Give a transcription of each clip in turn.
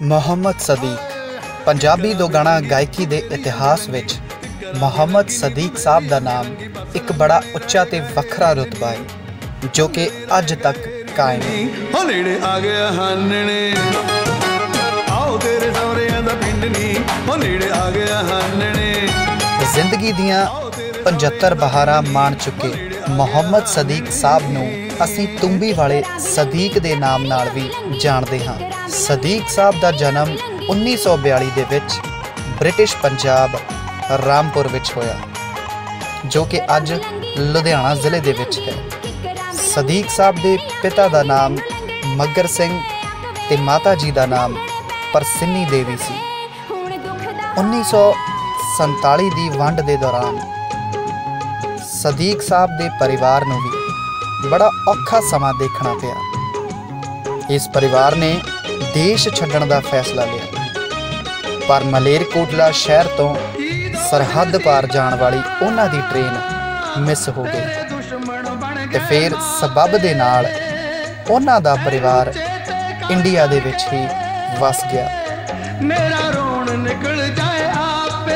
ਮੁਹੰਮਦ ਸਦੀਕ ਪੰਜਾਬੀ ਦੋ ਗਾਣਾ ਗਾਇਕੀ ਦੇ ਇਤਿਹਾਸ ਵਿੱਚ ਮੁਹੰਮਦ ਸਦੀਕ ਸਾਹਿਬ ਦਾ ਨਾਮ ਇੱਕ ਬੜਾ ਉੱਚਾ ਤੇ ਵੱਖਰਾ ਰੁਤਬਾ ਹੈ ਜੋ ਕਿ ਅੱਜ ਤੱਕ ਕਾਇਮ ਹੈ। ਨੇੜੇ ਆ ਗਿਆ ਹਾਨਣੇ ਆਓ ਤੇਰੇ ਸਹੁਰਿਆਂ ਦਾ ਪਿੰਡ ਨੀ ਨੇੜੇ ਆ ਗਿਆ ਹਾਨਣੇ। ਜ਼ਿੰਦਗੀ ਦੀਆਂ 75 ਬਹਾਰਾਂ ਮਾਣ ਚੁੱਕੇ ਮੁਹੰਮਦ ਸਦੀਕ ਸਾਹਿਬ ਨੂੰ ਅਸੀਂ ਤੁੰਬੀ ਵਾਲੇ ਸਦੀਕ ਦੇ ਨਾਮ ਨਾਲ ਵੀ ਜਾਣਦੇ ਹਾਂ। ਸਦੀਕ ਸਾਹਿਬ ਦਾ ਜਨਮ 1942 ਦੇ ਵਿੱਚ ਬ੍ਰਿਟਿਸ਼ ਪੰਜਾਬ ਰਾਮਪੁਰ ਵਿੱਚ ਹੋਇਆ ਜੋ ਕਿ ਅੱਜ ਲੁਧਿਆਣਾ ਜ਼ਿਲ੍ਹੇ ਦੇ ਵਿੱਚ ਹੈ। ਸਦੀਕ ਸਾਹਿਬ ਦੇ ਪਿਤਾ ਦਾ ਨਾਮ ਮੱਗਰ ਸਿੰਘ ਤੇ ਮਾਤਾ ਜੀ ਦਾ ਨਾਮ ਪਰਸਿੰਨੀ ਦੇਵੀ ਸੀ। 1947 ਦੀ ਵੰਡ ਦੇ ਦੌਰਾਨ ਸਦੀਕ ਸਾਹਿਬ ਦੇ ਪਰਿਵਾਰ ਨੂੰ ਵੀ ਬੜਾ ਔਖਾ ਸਮਾਂ ਦੇਖਣਾ ਪਿਆ। ਇਸ ਪਰਿਵਾਰ ਨੇ ਦੇਸ਼ ਛੱਡਣ ਦਾ ਫੈਸਲਾ ਲਿਆ ਪਰ ਮਲੇਰਕੋਟਲਾ ਸ਼ਹਿਰ ਤੋਂ ਸਰਹੱਦ ਪਾਰ ਜਾਣ ਵਾਲੀ ਉਹਨਾਂ ਦੀ ਟ੍ਰੇਨ ਮਿਸ ਹੋ ਗਈ ਤੇ ਫਿਰ ਸਬੱਬ ਦੇ ਨਾਲ ਉਹਨਾਂ ਦਾ ਪਰਿਵਾਰ ਇੰਡੀਆ ਦੇ ਵਿੱਚ ਹੀ ਵਸ ਗਿਆ। ਮੇਰਾ ਰੋਣ ਨਿਕਲ ਜਾਏ ਆਪੇ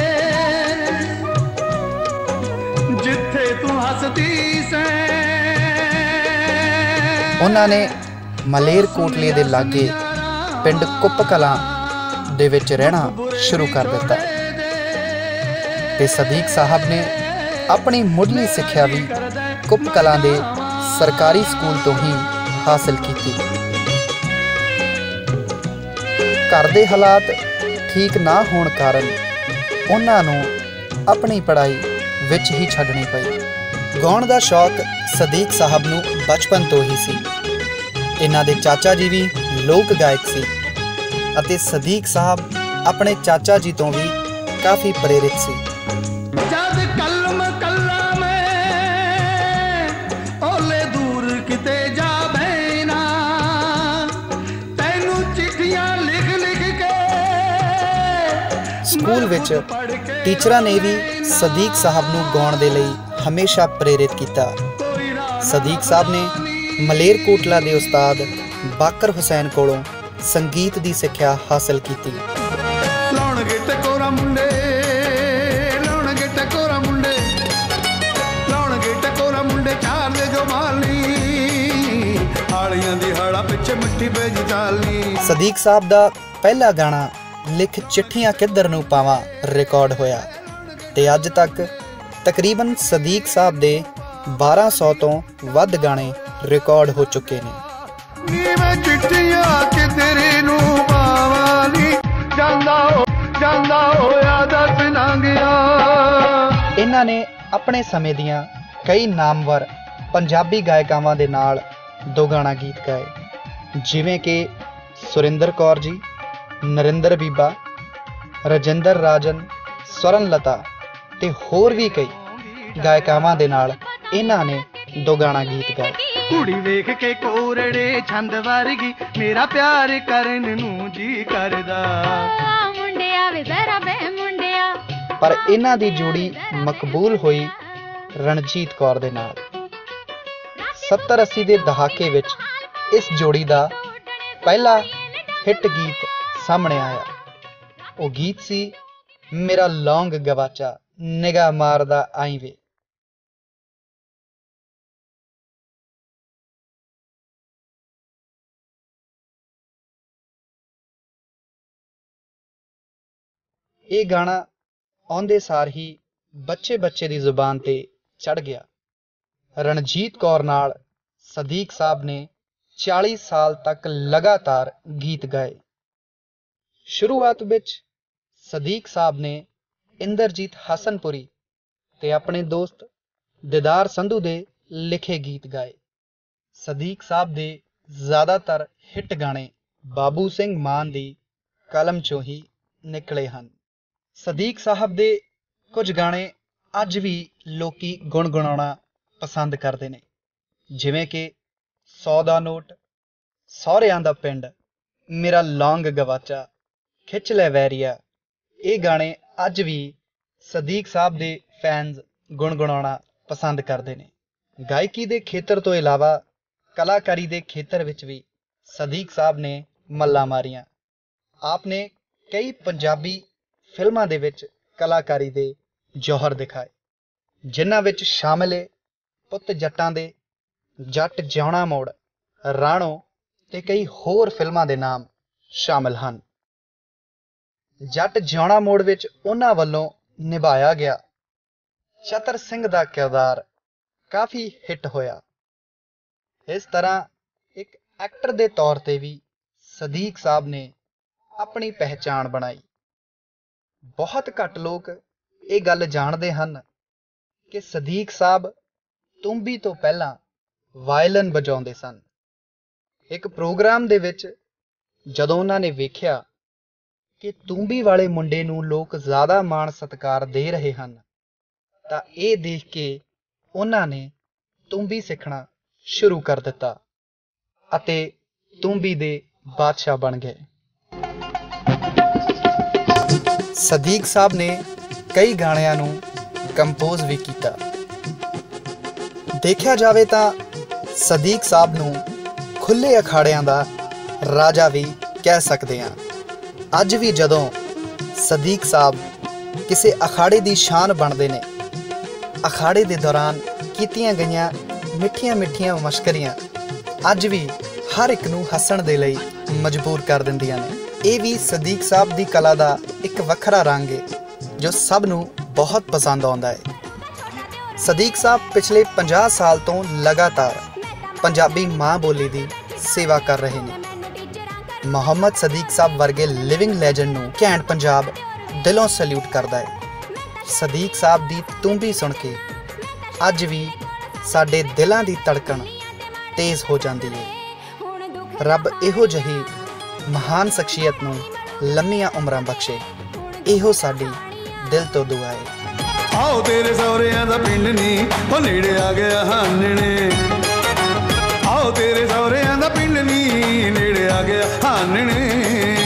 ਜਿੱਥੇ ਤੂੰ ਹੱਸਦੀ ਸੈਂ। ਉਹਨਾਂ ਨੇ ਮਲੇਰਕੋਟਲੇ ਦੇ ਲਾਗੇ ਪਿੰਡ ਕੁੱਪ ਕਲਾਂ ਦੇ ਵਿੱਚ ਰਹਿਣਾ ਸ਼ੁਰੂ ਕਰ ਦਿੱਤਾ ਤੇ ਸਦੀਕ ਸਾਹਿਬ ਨੇ ਆਪਣੀ ਮੁੱਢਲੀ ਸਿੱਖਿਆ ਵੀ ਕੁੱਪ ਕਲਾਂ ਦੇ ਸਰਕਾਰੀ ਸਕੂਲ ਤੋਂ ਹੀ ਹਾਸਲ ਕੀਤੀ। ਘਰ ਦੇ ਹਾਲਾਤ ਠੀਕ ਨਾ ਹੋਣ ਕਾਰਨ ਉਹਨਾਂ ਨੂੰ ਆਪਣੀ ਪੜ੍ਹਾਈ ਵਿੱਚ ਹੀ ਛੱਡਣੀ ਪਈ। ਗਾਉਣ ਦਾ ਸ਼ੌਕ ਸਦੀਕ ਸਾਹਿਬ ਨੂੰ ਬਚਪਨ ਤੋਂ ਹੀ ਸੀ। ਇਹਨਾਂ ਦੇ ਚਾਚਾ ਜੀ ਵੀ ਲੋਕ ਗਾਇਕ ਸੀ ਅਤੇ ਸਦੀਕ ਸਾਹਿਬ ਆਪਣੇ ਚਾਚਾ ਜੀ ਤੋਂ ਵੀ ਕਾਫੀ ਪ੍ਰੇਰਿਤ ਸੀ। ਜਦ ਕਲਮ ਕੱਲਾ ਮੈਂ ਓਲੇ ਦੂਰ ਕਿਤੇ ਜਾਵੇ ਨਾ ਤੈਨੂੰ ਚਿੱਠੀਆਂ ਲਿਖ ਲਿਖ ਕੇ। ਸਕੂਲ ਵਿੱਚ ਟੀਚਰਾਂ ਨੇ ਵੀ ਸਦੀਕ ਸਾਹਿਬ ਨੂੰ ਗਾਉਣ ਦੇ ਲਈ ਹਮੇਸ਼ਾ ਪ੍ਰੇਰਿਤ ਕੀਤਾ। ਸਦੀਕ ਸਾਹਿਬ ਨੇ ਮਲੇਰਕੋਟਲਾ ਦੇ ਉਸਤਾਦ ਬਾਕਰ ਹੁਸੈਨ ਕੋਲੋਂ ਸੰਗੀਤ ਦੀ ਸਿੱਖਿਆ ਹਾਸਲ ਕੀਤੀ। ਲਾਉਣਗੇ ਟਕੋਰਾ ਮੁੰਡੇ ਲਾਉਣਗੇ ਟਕੋਰਾ ਮੁੰਡੇ ਲਾਉਣਗੇ ਟਕੋਰਾ ਮੁੰਡੇ ਚਾਰ ਦੇ ਜੋ ਮਾਲੀ ਹਾਲੀਆਂ ਦੀ ਹਾੜਾ ਪਿੱਛੇ ਮਿੱਟੀ ਵੇਜ ਚਾਲੀ। ਸਦੀਕ ਸਾਹਿਬ ਦਾ ਪਹਿਲਾ ਗਾਣਾ ਲਿਖ ਚਿੱਠੀਆਂ ਕਿੱਧਰ ਨੂੰ ਪਾਵਾਂ ਰਿਕਾਰਡ ਹੋਇਆ ਤੇ ਅੱਜ ਤੱਕ ਤਕਰੀਬਨ ਸਦੀਕ ਸਾਹਿਬ ਦੇ 1200 ਤੋਂ ਵੱਧ ਗਾਣੇ ਰਿਕਾਰਡ ਹੋ ਚੁੱਕੇ ਨੇ। ਨੀ ਮੈਂ ਚਿੱਠੀਆਂ ਕਿਧਰੇ ਨੂੰ ਪਾਵਾਂ ਨੀ ਜਾਂਦਾ ਹੋਇਆ ਦੱਸ ਨਾ ਗਿਆ। ਇਹਨਾਂ ਨੇ ਆਪਣੇ ਸਮੇਂ ਦੀਆਂ ਕਈ ਨਾਮਵਰ ਪੰਜਾਬੀ ਗਾਇਕਾਵਾਂ ਦੇ ਨਾਲ ਦੋ ਗਾਣਾ ਗੀਤ ਗਾਏ ਜਿਵੇਂ ਕਿ ਸੁਰਿੰਦਰ ਕੌਰ ਜੀ, ਨਰਿੰਦਰ ਬੀਬਾ, ਰਜਿੰਦਰ ਰਾਜਨ, ਸਵਰਨ ਲਤਾ ਤੇ ਹੋਰ ਵੀ ਕਈ ਗਾਇਕਾਵਾਂ ਦੇ ਨਾਲ ਇਹਨਾਂ ਨੇ ਦੋ ਗਾਣਾ ਗੀਤ ਗਾਏ। ਕੁੜੀ ਵੇਖ ਕੇ ਕੋਰੜੇ ਛੰਦ ਵਰਗੀ ਮੇਰਾ ਪਿਆਰ ਕਰਨ ਨੂੰ ਜੀ ਕਰਦਾ ਮੁੰਡਿਆ ਵੇ ਜ਼ਰਾ ਬੇ ਮੁੰਡਿਆ। ਪਰ ਇਹਨਾਂ ਦੀ ਜੋੜੀ ਮਕਬੂਲ ਹੋਈ ਰਣਜੀਤ ਕੌਰ ਦੇ ਨਾਲ। 70-80 ਦੇ ਦਹਾਕੇ ਵਿੱਚ ਇਸ ਜੋੜੀ ਦਾ ਪਹਿਲਾ ਹਿੱਟ ਗੀਤ ਸਾਹਮਣੇ ਆਇਆ। ਉਹ ਗੀਤ ਸੀ ਮੇਰਾ ਲੌਂਗ ਗਵਾਚਾ ਨਿਗਾਹ ਮਾਰਦਾ ਆਈ ਵੇ। ਇਹ ਗਾਣਾ ਆਉਂਦੇ ਸਾਰ ਹੀ ਬੱਚੇ ਦੀ ਜ਼ੁਬਾਨ ਤੇ ਚੜ੍ਹ ਗਿਆ। ਰਣਜੀਤ ਕੌਰ ਨਾਲ ਸਦੀਕ ਸਾਹਿਬ ਨੇ 40 ਸਾਲ ਤੱਕ ਲਗਾਤਾਰ ਗੀਤ ਗਾਏ। ਸ਼ੁਰੂਆਤ ਵਿੱਚ ਸਦੀਕ ਸਾਹਿਬ ਨੇ ਇੰਦਰਜੀਤ ਹਸਨਪੁਰੀ ਤੇ ਆਪਣੇ ਦੋਸਤ ਦਿਦਾਰ ਸੰਧੂ ਦੇ ਲਿਖੇ ਗੀਤ ਗਾਏ। ਸਦੀਕ ਸਾਹਿਬ ਦੇ ਜ਼ਿਆਦਾਤਰ ਹਿੱਟ ਗਾਣੇ ਬਾਬੂ ਸਿੰਘ ਮਾਨ ਦੀ ਕਲਮ ਚੋਂ ਹੀ ਨਿਕਲੇ ਹਨ। ਸਦੀਕ ਸਾਹਿਬ ਦੇ ਕੁਝ ਗਾਣੇ ਅੱਜ ਵੀ ਲੋਕੀ ਗੁਣਗੁਣਾਉਣਾ ਪਸੰਦ ਕਰਦੇ ਨੇ ਜਿਵੇਂ ਕਿ 100 ਦਾ ਨੋਟ, ਸਹੁਰਿਆਂ ਦਾ ਪਿੰਡ, ਮੇਰਾ ਲੌਂਗ ਗਵਾਚਾ, ਖਿੱਚ ਲੈ ਵੈਰੀਆ। ਇਹ ਗਾਣੇ ਅੱਜ ਵੀ ਸਦੀਕ ਸਾਹਿਬ ਦੇ ਫੈਨਸ ਗੁਣਗੁਣਾਉਣਾ ਪਸੰਦ ਕਰਦੇ ਨੇ। ਗਾਇਕੀ ਦੇ ਖੇਤਰ ਤੋਂ ਇਲਾਵਾ ਕਲਾਕਾਰੀ ਦੇ ਖੇਤਰ ਵਿੱਚ ਵੀ ਸਦੀਕ ਸਾਹਿਬ ਨੇ ਮੱਲਾਂ ਮਾਰੀਆਂ। आपने कई पंजाबी फिल्मां दे विच कलाकारी दे जौहर दिखाए, जिन्हां विच शामिल है पुत्त जट्टां दे, जट जिउणा मोड़, राणो ते कई होर फिल्मां दे नाम शामिल हन। जट जिउणा मोड़ विच उन्हां वल्लों निभाया गया चतर सिंह दा किरदार काफ़ी हिट होया। इस तरह एक एक्टर दे तौर ते भी सदीक साहब ने अपनी पहचान बनाई। बहुत घट लोग ये गल जानते हैं कि सदीक साहब तुंबी तो पहला वायलिन बजाउंदे सन। एक प्रोग्राम दे विच जदों उन्हां ने वेख्या कि तुंबी वाले मुंडे नूं लोग ज़्यादा मान सत्कार दे रहे हैं, तां ये देख के उन्हां ने तुंबी सीखना शुरू कर दिता अते तुंबी दे बादशाह बन गए। सदीक साहब ने कई गाणिਆਂ ਨੂੰ कंपोज भी किया। देखा जाए तो सदीक साहब ਨੂੰ खुले अखाड़िਆਂ ਦਾ राजा भी कह सकते हैं। अज भी जदों सदीक साहब किसी अखाड़े की शान बनते हैं, अखाड़े के दौरान कीतियां गईयां मिठियां मिठियां मशकरियां अज भी हर एक नूं हस्सण दे लई मजबूर कर दिंदियां ने। ये भी सदीक साहब की कला का एक वखरा रंग है जो सब नूं बहुत पसंद आउंदा है। सदीक साहब पिछले 50 साल तो लगातार पंजाबी माँ बोली की सेवा कर रहे हैं। मुहम्मद सदीक साहब वर्गे लिविंग लैजेंड नूं घैंट पंजाब दिलों सल्यूट करता है। सदीक साहब की तुंबी सुन के अज भी साडे दिलों की धड़कन तेज़ हो जाती है। रब इहो जही महान शख्सियत नूं लंमियां उम्रां बख्शे, इहो साडी दिल तो दुआ है। आओ तेरे सौरियां दा पिंड नी ओ नेड़े आ गया हानने, आओ तेरे सौरियां दा पिंड नी नेड़े आ गया हानने।